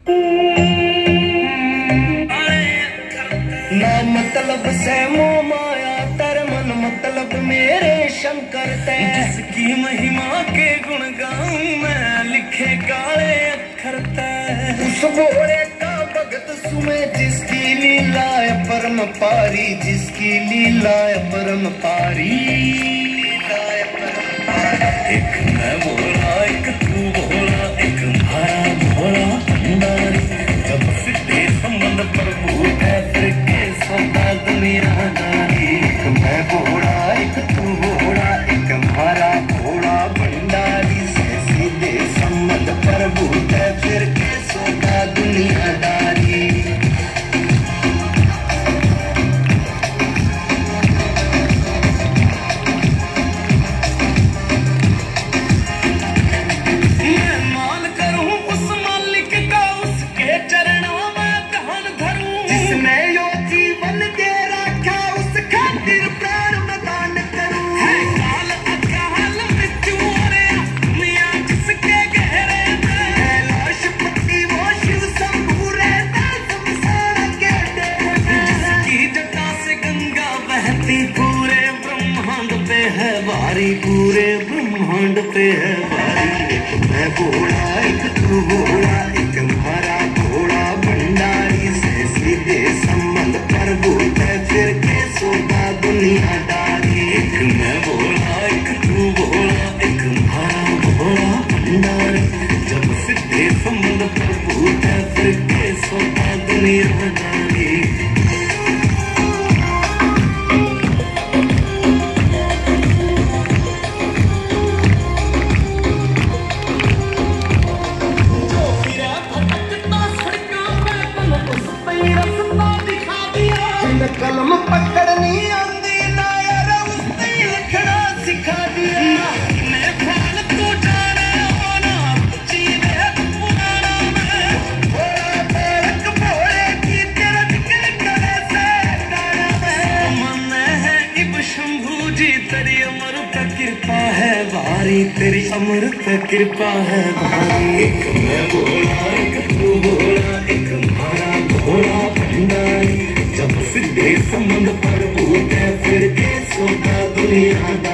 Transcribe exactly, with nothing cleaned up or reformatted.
ना मतलब से मोह माया तर मन मतलब मेरे शंकर ते, जिसकी महिमा के गुण गाऊं मैं लिखे काले अक्षर ते। उस भोले का भगत सुमे जिसकी लीला परम पारी, जिसकी लीला परम पारी, लीला परम पारी। एक मैं भोला एक तू भोला एक मारा भोला भंडारी, जब फिटे संबंध प्रभु है फिर के सौदा दुनियादारी। एक मैं भोला एक तू भोला एक मारा भोला भंडारी, से सीधे संबंध प्रभु है फिर के सौदा दुनियादारी। पूरे ब्रह्मांड पे है भारी, पूरे ब्रह्मांड पे है भारी। एक मैं भोला एक तू भोला एक मारा भोला भंडारी, से सीधे संबंध प्रभु है फिर के सौदा दुनियादारी। एक मैं भोला एक तू भोला एक मारा भोला भंडारी, जब सीधे संबंध प्रभु है फिर के सौदा दुनियादारी। कलम पकड़नी आंदी ना यार उसने लिखना सिखा दिया। मैं फाल तू जाने होना जीवे पुराना में, भोला बालक भोले की तेरा निकल करे से तारा में। मन है इब शंभू जी तेरी अमृत कृपा है भारी, तेरी अमृत कृपा है भारी। एक मैं भोला एक तू भोला एक मारा भोला भंडारी, जब सिद्धे संबंध प्रभु है फिर के सौदा दुनिया।